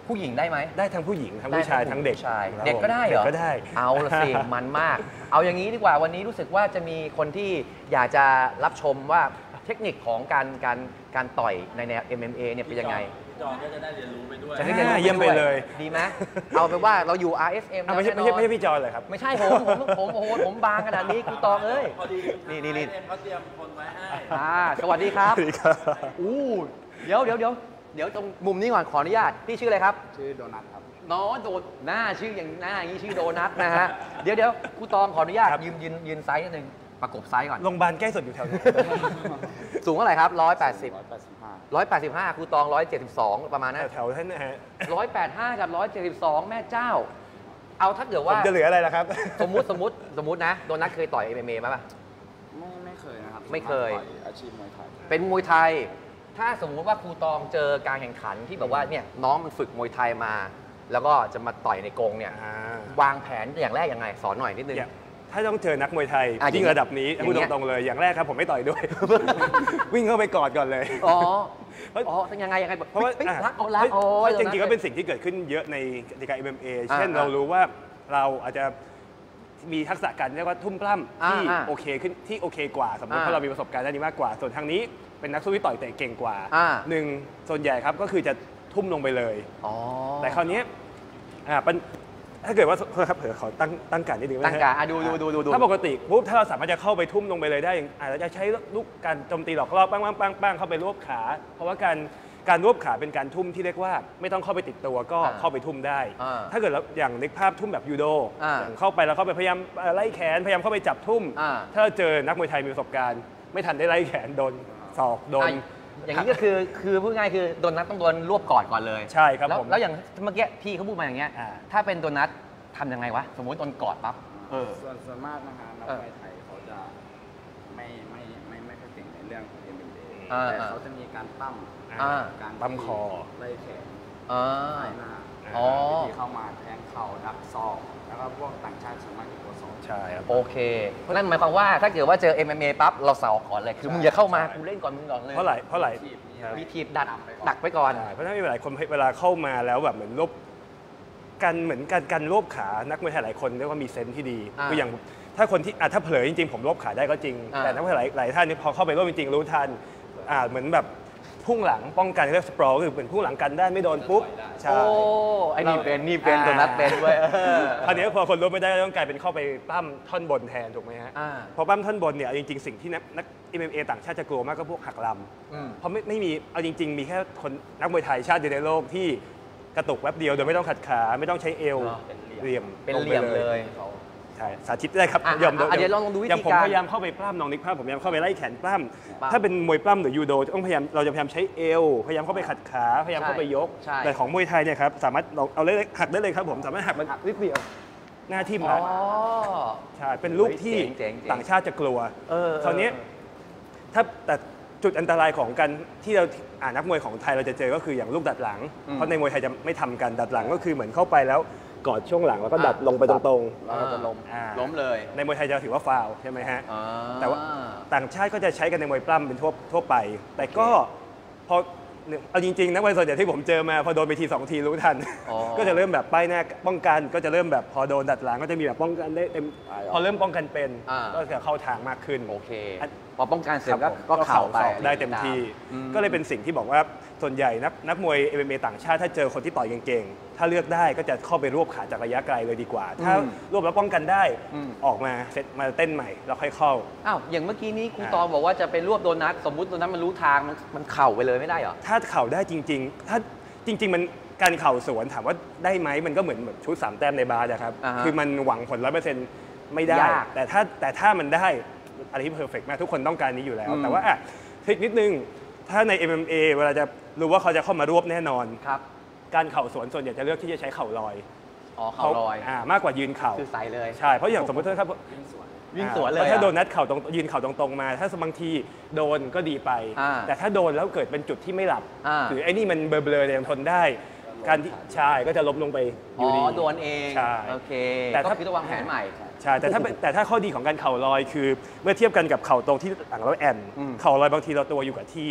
B: ผู้หญิงได้ไหม
C: ได้ทั้งผู้หญิงทั้งผู้ชายทั้งเด็ก
B: เด็กก็ได้เหรอ
C: ก็ได้
B: เอาละสิ มันมาก เอาอย่างนี้ดีกว่าวันนี้รู้สึกว่าจะมีคนที่อยากจะรับชมว่าเทคนิคของการต่อยในแนว MMA เนี่ยเป็นยังไง
D: จอนก็จะได้เรียนรู้ไปด้วย
B: จะได้เรียนรู้
C: เยี่ยมไปเลย
B: ดีไหมเอาเป็นว่าเราอยู่ RSM
C: ไม่ใช่พี่จอนเลยครับ
B: ไม่ใช่ผมโอ้โหผมบางขนาดนี้กูตองเอ้ย
D: พอดี
B: นี่
D: เขาเตรียมคนไว้ให้
B: สวัสดีครับเดี๋ยวตรงมุมนี้ก่อนขออนุญาตพี่ชื่ออะไรครับ
E: ชื่อโดนัทครับ
B: น้องโดนหน้าชื่ออย่างหน้าอย่างนี้ชื่อโดนัทนะฮะเดี๋ยวครูตองขออนุญาตยืนไซส์นิดนึงประกบไซส์ก่อน
C: โรงพยาบาลใกล้สุดอยู่แถวนี้
B: สูงเท่าไหร่ครับ185ครูตอง172ประมาณนั้น
C: แถวท่านนะฮะ
B: 185กับ172แม่เจ้าเอาถ้าเกิดว่า
C: จะเหลืออะไรล่ะครับ
B: สมมุตินะโดนัทเคยต่อย MMA มาป่ะ
E: ไม่เคยนะครับ
B: ไม่เคย
E: อาชีพมวยไทย
B: เป็นมวยไทยถ้าสมมุติว่าครูตองเจอการแข่งขันที่แบบว่าเนี่ยน้องมันฝึกมวยไทยมาแล้วก็จะมาต่อยในกรงเนี่ยวางแผนอย่างแรกยังไงสอนหน่อยนิดนึง
C: ถ้าต้องเจอนักมวยไทยยิ่งระดับนี้พูดตรงๆเลยอย่างแรกครับผมไม่ต่อยด้วย วิ่งเข้าไปกอดก่อนเลย
B: ยังไง
C: เพราะว่าจริงๆก็เป็นสิ่งที่เกิดขึ้นเยอะในกติกา MMA เช่นเรารู้ว่าเราอาจจะมีทักษะการเรียกว่าทุ่มปล้ำที่โอเคขึ้นที่โอเคกว่าสมมติเพราะเรามีประสบการณ์ด้านนี้มากกว่าส่วนทางนี้เป็นนักสู้ที่ต่อยเตะเก่งกว่าหนึ่งส่วนใหญ่ครับก็คือจะทุ่มลงไปเลยแต่คราวนี้ถ้าเกิดว่าครับเผื่อขอตั้งการนิดนึง
B: ตั้งการดู
C: ถ้าปกติปุ๊บถ้าเราสามารถจะเข้าไปทุ่มลงไปเลยได้อาจจะใช้ลูกการโจมตีหลอกล่อปั้งเข้าไปรวบขาเพราะว่าการรวบขาเป็นการทุ่มที่เรียกว่าไม่ต้องเข้าไปติดตัวก็เข้าไปทุ่มได้ถ้าเกิดอย่างนึกภาพทุ่มแบบยูโดอย่างเข้าไปแล้วเข้าไปพยายามไล่แขนพยายามเข้าไปจับทุ่มถ้าเจอนักมวยไทยมีประสบการณ์ไม่ทันได้ไล่แขนโดนศอกโดน
B: อย่างนี้ก็คือพูดง่ายคือโดนัทต้องโดนรวบกอดก่อนเลย
C: ใช่ครับผม
B: แล้วอย่างเมื่อกี้พี่เขาพูดมาอย่างเงี้ยถ้าเป็นโดนัททำยังไงวะสมมติโดนกอดปั๊บ
E: ส่วนมากนะคะนักมวยไทยเขาจะไม่ค่อยเก่งในเรื่องของ MMA แต่เขาจะมีการการ
C: ปั้มคอ
E: ไล่แขนไล่หน้าวิธีเข้ามาแทงเข่าดักศอกแล้วก็พวกต่างชาติสามารถตัวศอก
C: ใช่ครับ
B: โอเคนั่นหมายความว่าถ้าเกิดว่าเจอ MMA ปั๊บเราเสาก่อนเลยคือมึงอย่าเข้ามากูเล่นก่อนมึงก่อนเลย
C: เพราะไหร่
B: มีทีบดักไปก่อน
C: เพราะถ้ามีหลายคนเวลาเข้ามาแล้วแบบเหมือนรบกันเหมือนการรวบขานักมวยไทยหลายคนเรียกว่ามีเซนส์ที่ดีคืออย่างถ้าคนที่ถ้าเผลอจริงๆผมรวบขาได้ก็จริงแต่นักมวยหลายท่านนี่พอเข้าไปรวบจริงๆรู้ทันเหมือนแบบพุ่งหลังป้องกันเรียกสปรอลคือเป็นพุ่งหลังกันได้ไม่โดนปุ๊บ
B: ใช่ไอ้นี่เป็นตัวนัดเป็นด้วย
C: คราวนี้พอคนรวบไม่ได้ต้องกลายเป็นเข้าไปปั้มท่อนบนแทนถูกไหมฮะพอปั้มท่อนบนเนี่ยจริงๆสิ่งที่นัก MMA ต่างชาติจะกลัวมากก็พวกหักลำเพราะไม่มีเอาจริงๆมีแค่คนนักมวยไทยชาติเดียวในโลกที่กระตุกแวบเดียวโดยไม่ต้องขัดขาไม่ต้องใช้เอวเหลี่ยม
B: เป็นเหลี่ยมเลย
C: ใช่สาธิตได้ครับ
B: เดี๋ยวลองดูวิธีการอย่าง
C: ผมพยายามเข้าไปปล้ำน้องนิกภาพผมพยายามเข้าไปไล่แขนปล้ำถ้าเป็นมวยปล้ำหรือยูโดเราจะพยายามใช้เอวพยายามเข้าไปขัดขาพยายามเข้าไปยกแต่ของมวยไทยเนี่ยครับสามารถเอาเลยหักได้เลยครับผมสามารถหักมันนิดเดียวหน้าทิ่มได้ใช่เป็นลูกที่ต่างชาติจะกลัวคราวนี้แต่จุดอันตรายของการที่เรานักมวยของไทยเราจะเจอก็คืออย่างลูกดัดหลังเพราะในมวยไทยจะไม่ทำกันดัดหลังก็คือเหมือนเข้าไปแล้วกอดช่วงหลังแล้วก็ดัดลงไปตรงๆ
B: แล้วก็จะล้มเลย
C: ในมวยไทยจะถือว่าฟาวล์ใช่ไหมฮะแต่ว่าต่างชาติก็จะใช้กันในมวยปล้ำเป็นทั่วไปแต่ก็พอเอาจริงๆนักมวยส่วนใหญ่ที่ผมเจอมาพอโดนไปที2ทีรู้ทันก็จะเริ่มแบบป้ายหน้าป้องกันก็จะเริ่มแบบพอโดนดัดหลังก็จะมีแบบป้องกันได้เต็มพอเริ่มป้องกันเป็นก็จะเข้าทางมากขึ้น
B: โอเคพอป้องกันเสร็จก็เข่าไป
C: ได้เต็มที่ก็เลยเป็นสิ่งที่บอกว่าส่วนใหญ่นักมวย MMA ต่างชาติถ้าเจอคนที่ต่อยเก่งๆถ้าเลือกได้ก็จะเข้าไปรวบขาจากระยะไกลเลยดีกว่าถ้ารวบแล้วป้องกันได้ออกมาเซตมาเต้นใหม่แล้วค่อยเข้า
B: อย่างเมื่อกี้นี้ครูตองบอกว่าจะไปรวบโดนัทสมมุติโดนัทมันรู้ทางมันเข่าไปเลยไม่ได้เหรอ
C: ถ้าเข่าได้จริงๆถ้าจริงๆมันการเข่าสวนถามว่าได้ไหมมันก็เหมือนแบบชุด3แต้มในบาสนะครับคือมันหวังผล 100% ไม่ได้แต่ถ้ามันได้อะไรที่เพอร์เฟกต์มากทุกคนต้องการนี้อยู่แล้วแต่ว่าทริคนิดนึงถ้าใน MMA เวลาจะรู้ว่าเขาจะเข้ามารวบแน่นอนการเข่าสวนส่วนใหญ่จะเลือกที่จะใช้เข่าลอย
B: เข่าลอย
C: มากกว่ายืนเข่า
B: คือใส่เลย
C: ใช่เพราะอย่างสมมติถ้า
B: วิ่งสวนเลย
C: ถ้าโดนนัดเข่าตรงยืนเข่าตรงๆมาถ้าบางทีโดนก็ดีไปแต่ถ้าโดนแล้วเกิดเป็นจุดที่ไม่หลับหรือไอ้นี่มันเบลอๆยังทนได้การที่ชายก็จะล้มลงไปอยู่ดี
B: โดนเองโอเคแต่ถ้าคือต้องวางแผนใหม่
C: ใช่แต่ถ้าข้อดีของการเข่าลอยคือเมื่อเทียบกันกับเข่าตรงที่หลังแล้วแอนเข่าลอยบางทีเราตัวอยู่กับที่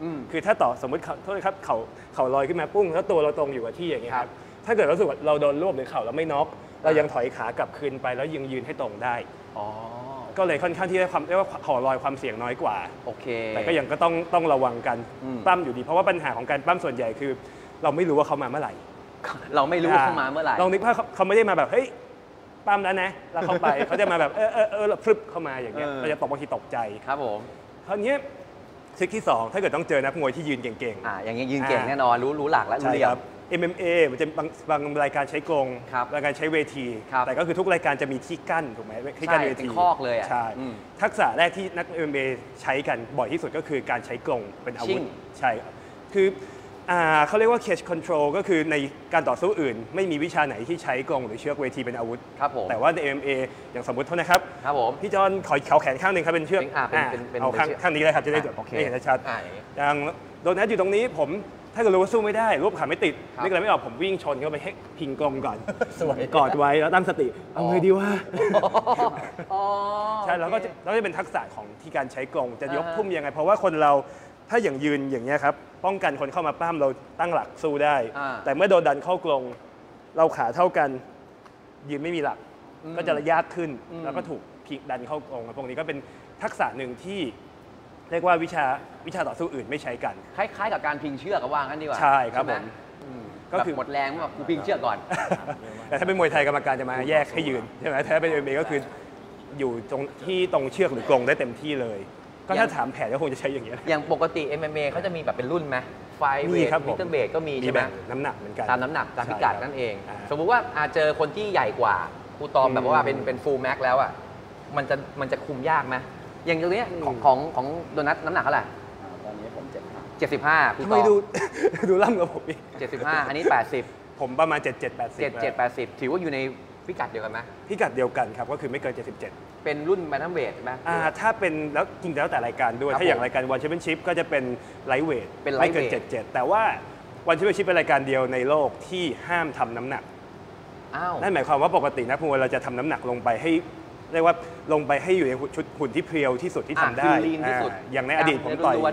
C: คือถ้าต่อสมมติโทษครับเข่าลอยขึ้นมาปุ้งแล้วตัวเราตรงอยู่กับที่อย่างเงี้ยครับถ้าเกิดเราสึกว่าเราโดนรวบหรือเข่าเราไม่น็อกเรายังถอยขากลับคืนไปแล้วยังยืนให้ตรงได้ก็เลยค่อนข้างที่ได้ความเรียกว่าเข่าลอยความเสี่ยงน้อยกว่าโอเคแต่ก็ยังก็ต้องระวังกันปั้มอยู่ดีเพราะว่าปัญหาของการปั้มส่วนใหญ่คือเราไม่รู้ว่าเขามาเมื่อไหร่
B: เราไม่รู้ว่าเขามาเมื่อไหร่
C: ลองนึกภาพเขาไม่ได้มาแบบเฮ้ยปั้มแล้วนะแล้วเข้าไปเขาจะมาแบบแล้วฟึบเข้ามาอย่างเงี้ยเราจะบางทีตกใจ
B: ครับผม
C: คราวนี้ทริคที่2ถ้าเกิดต้องเจอนักมวยที่ยืนเก่ง
B: ๆอย่างเงี้ยยืนเก่งแน่นอนรู้หลักและรู้เรียบ
C: MMA มันจะบางรายการใช้กรงรายการใช้เวทีแต่ก็คือทุกรายการจะมีที่กั้นถูกไหมที่กั้นเวที
B: คอกเลย
C: ใช่ทักษะแรกที่นัก MMA ใช้กันบ่อยที่สุดก็คือการใช้กรงเป็นอาวุธใช่คือเขาเรียกว่า cage control ก็คือในการต่อสู้อื่นไม่มีวิชาไหนที่ใช้กรงหรือเชือกเวทีเป็นอาวุธแต่ว่าใน MMA อย่างสมมติโทษนะครับพี่จอนขอเขาแขนข้างหนึ่งครับเป็นเชือกเอาข้างนี้เลยครับจะได้เห็นชัดอย่างโดนัทอยู่ตรงนี้ผมถ้าเกิดรู้ว่าสู้ไม่ได้รวบขาไม่ติดนึกอะไรไม่ออกผมวิ่งชนเข้าไปให้พิงกรงก่อนกอดไว้แล้วตั้งสติเอาไงดีวะใช่แล้วก็จะเป็นทักษะของที่การใช้กรงจะยกทุ่มยังไงเพราะว่าคนเราถ้าอย่างยืนอย่างเงี้ยครับป้องกันคนเข้ามาปั้มเราตั้งหลักสู้ได้แต่เมื่อโดนดันเข้ากรงเราขาเท่ากันยืนไม่มีหลักก็จะยากขึ้นแล้วก็ถูกพลิกดันเข้ากรงพวกนี้ก็เป็นทักษะหนึ่งที่เรียกว่าวิชาต่อสู้อื่นไม่ใช้กัน
B: คล้ายๆกับการพิงเชือกว่างั้นดีกว่า
C: ใช่ครับผม
B: ก็คือหมดแรงว่ากูพิงเชือกก่อน
C: แต่ถ้าเป็นมวยไทยกรรมการจะมาแยกให้ยืนใช่ไหมถ้าเป็นMMAก็คืออยู่ตรงเชือกหรือกรงได้เต็มที่เลยก็ถ้าถามแผนก็คงจะใช้อย่างเงี้ย
B: อย่างปกติ MMA เขาจะมีแบบเป็นรุ่นไหมไฟเวทมิดเดิลเวทก็มีใช่ไหม
C: น้ำหนักเหมือนกัน
B: ตามน้ำหนักตามพิกัดนั่นเองสมมุติว่าเจอคนที่ใหญ่กว่าครูตอมแบบว่าเป็นฟูลแม็กแล้วอ่ะมันจะคุมยากไหมอย่างตรงนี้ของโดนัทน้ำหนักเท่าไหร่
E: ตอนนี้ผม
B: 75
C: ทำไมดูล่ำกว่าผมอีก
B: 75อันนี้80
C: ผมประมาณ77-80
B: ถือว่าอยู่ในพิกัดเดียวกันไหม
C: พิกัดเดียวกันครับก็คือไม่เกิน77
B: เป็นรุ่นแบนทัมเวทใช่ไหม
C: ถ้าเป็นแล้วจริงแล้วแต่รายการด้วยถ้าอย่างรายการวันแชมเปี้ยนชิพก็จะเป็นไลท์เวทไม่เกิน77แต่ว่าวันแชมเปี้ยนชิพเป็นรายการเดียวในโลกที่ห้ามทำน้ำหนักนั่นหมายความว่าปกตินักมวยเราจะทำน้ำหนักลงไปให้เรียกว่าลงไปให้อยู่ในชุดหุ่นที่เพรียวที่สุดที่ทำได้อย่างในอดีตผมต่อย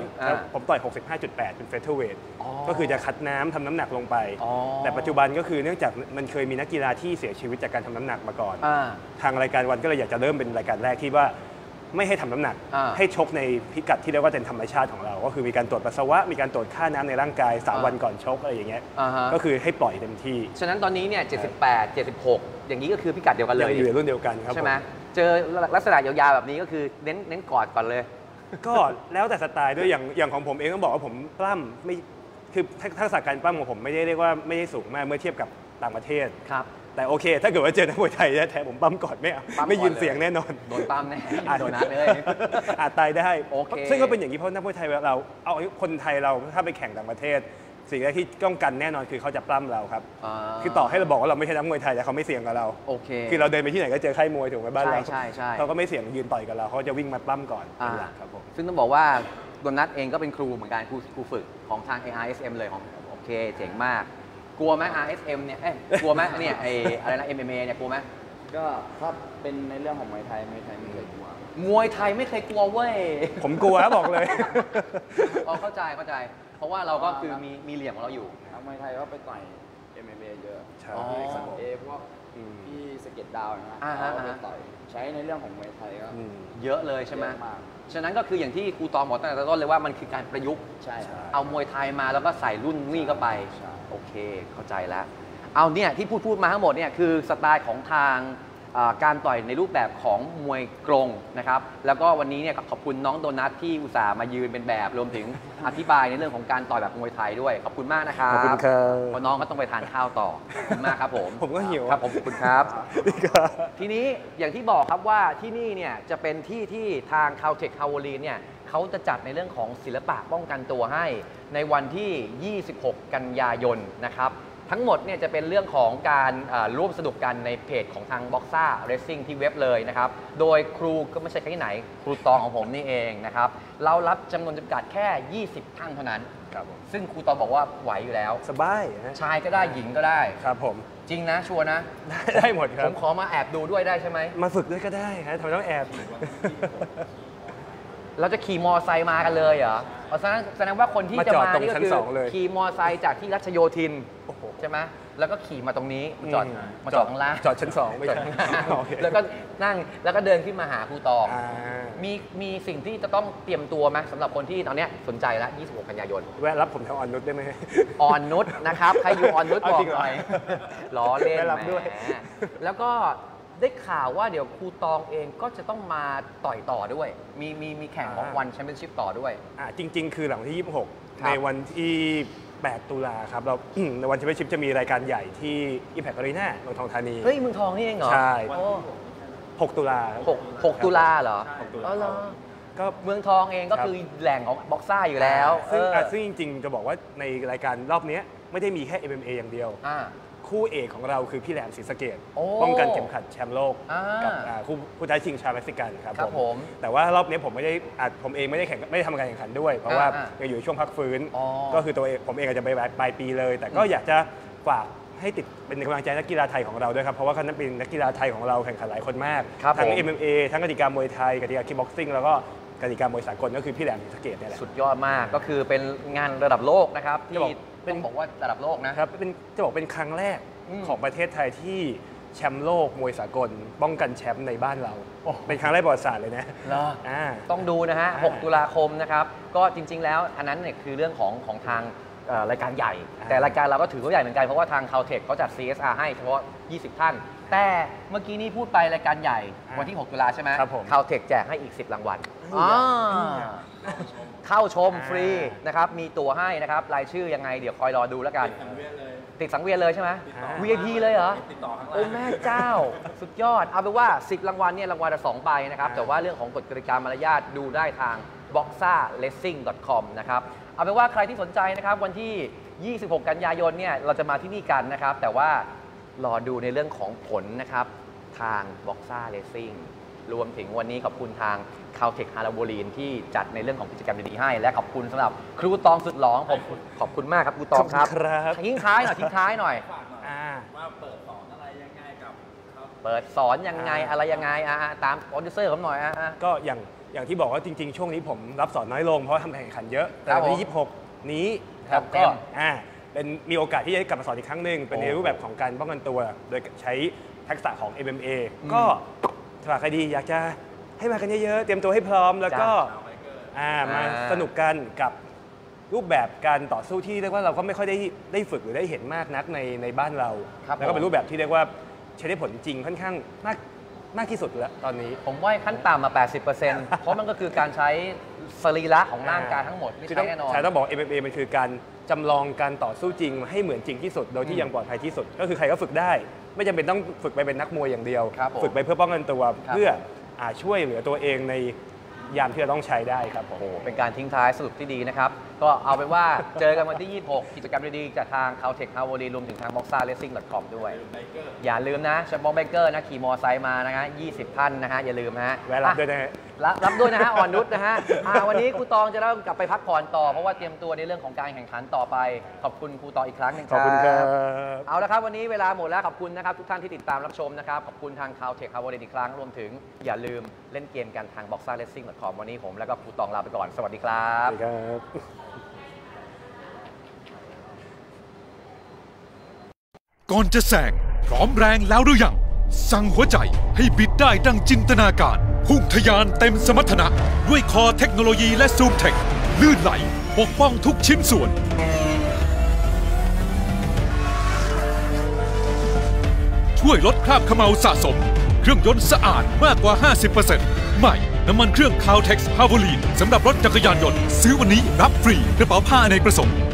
C: 65.8 เป็นเฟเธอร์เวทก็คือจะคัดน้ำทำน้ำหนักลงไปแต่ปัจจุบันก็คือเนื่องจากมันเคยมีนักกีฬาที่เสียชีวิตจากการทำน้ำหนักมาก่อนทางรายการวันก็เลยอยากจะเริ่มเป็นรายการแรกที่ว่าไม่ให้ทำน้ำหนักให้ชกในพิกัดที่เรียกว่าเป็นธรรมชาติของเราก็คือมีการตรวจปัสสาวะมีการตรวจค่าน้ำในร่างกาย3วันก่อนชกอะไรอย่างเงี้ยก็คือให้ปล่อยเต็มที่
B: ฉะนั้นตอนนี้เนี่ย78 76อย่างนี้ก็คือพิกัดเดียวกันเลย
C: อยู่ในรุ่นเดียวกันครับ
B: ใช่ไหมเจอลักษณะยาวๆแบบนี้ก็คือเน้นกอดก่อนเลย
C: ก็แล้วแต่สไตล์ด้วยอย่างของผมเองต้องบอกว่าผมปล้ำไม่คือทักษะการปล้ำของผมไม่ได้เรียกว่าไม่ได้สูงมากเมื่อเทียบกับต่างประเทศ
B: ครับ
C: แต่โอเคถ้าเกิดว่าเจอนักมวยไทยแท้ผมปั้มก่อนไม่ยืนเสียงแน่นอน
B: โดนปั้มแน่โดนนัดเลย
C: อาจตายได้ซึ่งก็เป็นอย่างนี้เพราะนักมวยไทยเราเอาคนไทยเราถ้าไปแข่งต่างประเทศสิ่งแรกที่ต้องกันแน่นอนคือเขาจะปล้ำเราครับคือต่อให้เราบอกว่าเราไม่ใช่นักมวยไทยแต่เขาไม่เสี่ยงกับเรา
B: โอเค
C: คือเราเดินไปที่ไหนก็เจอค่ายมวยถูกไหมบ้านเรา
B: ใช่
C: เขาก็ไม่เสี่ยงยืนต่อยกับเราเขาจะวิ่งมาปล้ำก่อนครับผม
B: ซึ่งต้องบอกว่าโดนัทเองก็เป็นครูเหมือนกันครูฝึกของทาง RSM เลยของโอเคเจ๋งมากกลัวไหม RSM เนี่ยกลัวไหมเนี่ยอะไรนะ MMA เนี่ยกลัวไหม
E: ก็ถ้าเป็นในเรื่องของมวยไทยไม่เคยกลัว
B: มวยไทยไม่เคยกลัวเว้ย
C: ผมกลัวบอกเลย
B: เข้าใจเพราะว่าเราก็คือมีเหลี่ยมของเราอยู่
E: นักมวยไทยก็ไปต่อย MMA เยอะ
C: ใช่
E: พวกพี่สเก็ตดาวนะเขาไปต่อยใช้ในเรื่องของมวยไทยก็
B: เยอะเลยใช่ไหมฉะนั้นก็คืออย่างที่ครูตอมบอกตั้งแต่ต้นเลยว่ามันคือการประยุกต์เอามวยไทยมาแล้วก็ใส่รุ่นนี่เข้าไปโอเคเข้าใจแล้วเอาเนี่ยที่พูดมาทั้งหมดเนี่ยคือสไตล์ของทางการต่อยในรูปแบบของมวยกรงนะครับแล้วก็วันนี้เนี่ยขอบคุณน้องโดนัทที่อุตส่าห์มายืนเป็นแบบรวมถึงอธิบายในเรื่องของการต่อยแบบมวยไทยด้วยขอบคุณมากนะครับ
C: ขอบคุณครับ
B: เพราะน้องก็ต้องไปทานข้าวต่อขอบคุณมากครับผม
C: ก็หิว
B: ครับผมขอบคุณครับทีนี้อย่างที่บอกครับว่าที่นี่เนี่ยจะเป็นที่ทาง Caltech Howlin เนี่ยเขาจะจัดในเรื่องของศิลปะป้องกันตัวให้ในวันที่26กันยายนนะครับทั้งหมดเนี่ยจะเป็นเรื่องของการร่วมสนุกกันในเพจของทาง Boxa Racing ที่เว็บเลยนะครับโดยครูก็ไม่ใช่ใครที่ไหนครูตองของผมนี่เองนะครับเรารับจำนวนจำกัดแค่20ท่านเท่านั้นซึ่งครูตองบอกว่าไหวอยู่แล้ว
C: สบาย
B: ชายก็ได้หญิงก็ได้
C: ครับผม
B: จริงนะชัวร์นะ
C: ได้หมดครับ
B: ผมขอมาแอบดูด้วยได้ใช่ไหม
C: มาฝึกด้วยก็ได้ฮะทำไมต้องแอบ
B: เราจะขี่มอไซค์มากันเลยเหรอแสดงว่าคนที่จะมานี่ก็คือ
C: เลย
B: ขี่มอไซค์จากที่รัชโยธินใช่ไหมแล้วก็ขี่มาตรงนี้มาจอดข้างล่าง
C: จอดชั้น 2ไม่ใช่
B: แล้วก็นั่งแล้วก็เดินขึ้นมาหาครูตองมีสิ่งที่จะต้องเตรียมตัวไหมสำหรับคนที่ตอนนี้สนใจแล้ว26 กันยายน
C: แวะรับผมแถวอ่อนนุชได้ไหม
B: อ่อนนุชนะครับใครอยู่อ่อนนุชบอกหน่อยล้อเล่น
C: รับด้วย
B: แล้วก็ได้ข่าวว่าเดี๋ยวครูตองเองก็จะต้องมาต่อยต่อด้วยมีแข่งของวันแชมเปี้ยนชิพต่อด้วย
C: จริงๆคือหลังที่26ในวันที่8 ตุลาครับเราในวันแชมเปี้ยนชิพจะมีรายการใหญ่ที่ Impact Arena เมืองทองธานี
B: เฮ้ยเมืองทองนี่เองเหรอ
C: ใช่6 ตุลา
B: 6 ตุลาเหรออ๋อเหรอก็เมืองทองเองก็คือแหล่งของบ็อกซ่าอยู่แล้ว
C: ซึ่งจริงๆจะบอกว่าในรายการรอบนี้ไม่ได้มีแค่ MMA อย่างเดียวคู่เอกของเราคือพี่แหลมศรีสะเกษป้องกันเข็มขัดแชมป์โลกกับคู่ท้าชิงชาวเม็กซิกันครับผมแต่ว่ารอบนี้ผมเองไม่ได้แข่งไม่ได้ทำการแข่งขันด้วยเพราะว่ายังอยู่ช่วงพักฟื้นก็คือตัวเองผมเองอาจจะไปปลายปีเลยแต่ก็อยากจะฝากให้ติดเป็นกำลังใจนักกีฬาไทยของเราด้วยครับเพราะว่าเขานั้นเป็นนักกีฬาไทยของเราแข่งขันหลายคนมากทั้ง MMA ทั้งกติกามวยไทยกติกาคิกบ็อกซิ่งแล้วก็กติกามวยสากลก็คือพี่แหลมศรีสะเกษนี่แหละ
B: สุดยอดมากก็คือเป็นงานระดับโลกนะครับที่ต้องบอกว่าระดับโลกนะครับ
C: จะบอกเป็นครั้งแรกของประเทศไทยที่แชมป์โลกมวยสากลป้องกันแชมป์ในบ้านเราเป็นครั้งแรกประวัติศาสตร์เลยนะ
B: ต้องดูนะฮะ6 ตุลาคมนะครับก็จริงๆแล้วอันนั้นเนี่ยคือเรื่องของทางรายการใหญ่แต่รายการเราก็ถือว่าใหญ่เหมือนกันเพราะว่าทาง Caltech เขาจัด CSR ให้เฉพาะ20 ท่านแต่เมื่อกี้นี้พูดไปรายการใหญ่วันที่6 ตุลาใช่ไหม Caltech แจกให้อีก10 รางวัลเข้าชมฟรีนะครับมีตั๋วให้นะครับรายชื่อยังไงเดี๋ยวคอยรอดูแล้วกันติดสังเวียนเลยใช่ไหม VIP เลยเหรอโอ้แม่เจ้าสุดยอดเอาเป็นว่า10 รางวัลเนี่ยรางวัลละ2 ใบนะครับแต่ว่าเรื่องของกฎกติกามารยาทดูได้ทาง boxaracing.com นะครับเอาเป็นว่าใครที่สนใจนะครับวันที่ 26 กันยายนเนี่ยเราจะมาที่นี่กันนะครับแต่ว่ารอดูในเรื่องของผลนะครับทาง Boxer Racing รวมถึงวันนี้ขอบคุณทาง Caltech ฮาราโบลีนที่จัดในเรื่องของกิจกรรมดีๆให้และขอบคุณสำหรับครูตองสุดหล่อผมขอบคุณมากครับครูตองครับทิ้งท้ายหน่อย
D: ว่าเปิดสอนอะไรยังไงกับ
B: เปิดสอนยังไงอะไรยังไงตามโปรดิวเซอร์ผมหน่อย
C: ก็อย่างที่บอกว่าจริงๆช่วงนี้ผมรับสอนน้อยลงเพราะทำแข่งขันเยอะแต่วันที่26นี้ก็เป็นมีโอกาสที่จะกลับมาสอนอีกครั้งหนึ่งเป็นในรูปแบบของการป้องกันตัวโดยใช้ทักษะของ MMA ก็ถ้าใครดีอยากจะให้มากันเยอะๆเตรียมตัวให้พร้อมแล้วก็มาสนุกกันกับรูปแบบการต่อสู้ที่เรียกว่าเราก็ไม่ค่อยได้ฝึกหรือได้เห็นมากนักในบ้านเราแล้วก็เป็นรูปแบบที่เรียกว่าใช้ได้ผลจริงค่อนข้างมากที่สุดแล้วตอนนี้
B: ผมว่าขั้นต่ำมา 80% เพราะมันก็คือการใช้สรีระของร่างกายทั้งหมดไม่ใช่แน่นอน
C: ใช่ต้องบอก MMA มันคือการจำลองการต่อสู้จริงให้เหมือนจริงที่สุดโดยที่ยังปลอดภัยที่สุดก็คือใครก็ฝึกได้ไม่จำเป็นต้องฝึกไปเป็นนักมวยอย่างเดียวฝึกไปเพื่อป้องกันตัวเพื่อช่วยเหลือตัวเองในยามที่เราต้องใช้ได้ครับโอ้โห
B: เป็นการทิ้งท้ายสรุปที่ดีนะครับก็เอาเป็นว่าเจอกันวันที่ 26 กิจกรรมดีๆจากทาง Caltech ฮาราโบลีนรวมถึงทาง boxaracing.com ด้วยอย่าลืมนะเฉพาะไบเกอร์นะขี่มอไซค์มานะฮะ20 ท่านนะฮะอย่าลืมนะฮะ
C: แวะรับด้วยนะฮะ
B: รับด้วยนะฮะอ่อนนุชนะฮะวันนี้ครูตองจะเริ่มกลับไปพักผ่อนต่อเพราะว่าเตรียมตัวในเรื่องของการแข่งขันต่อไปขอบคุณครูตองอีกครั้งนึงครับ
C: ขอบคุณครับ
B: เอาละครับวันนี้เวลาหมดแล้วขอบคุณนะครับทุกท่านที่ติดตามรับชมนะครับขอบคุณทาง Caltech ฮาราโบลีนอีกครั้งรวมถึงอย่าลืมเล่นเกมกันทาง boxaracing.com วันนี้ผมแล้วก็ครูตองลาไปก่อนสวัสดีครับ
A: ก่อนจะแซงพร้อมแรงแล้วหรือยังสั่งหัวใจให้บิดได้ดังจินตนาการพุ่งทะยานเต็มสมรรถนะด้วยคอเทคโนโลยีและซูมเทคลื่นไหลปกป้องทุกชิ้นส่วนช่วยลดคราบเขม่าสะสมเครื่องยนต์สะอาดมากกว่า 50% ใหม่น้ำมันเครื่อง Caltech ฮาราโบลีนสำหรับรถจักรยานยนต์ซื้อวันนี้รับฟรีกระเป๋าผ้าอเนกประสงค์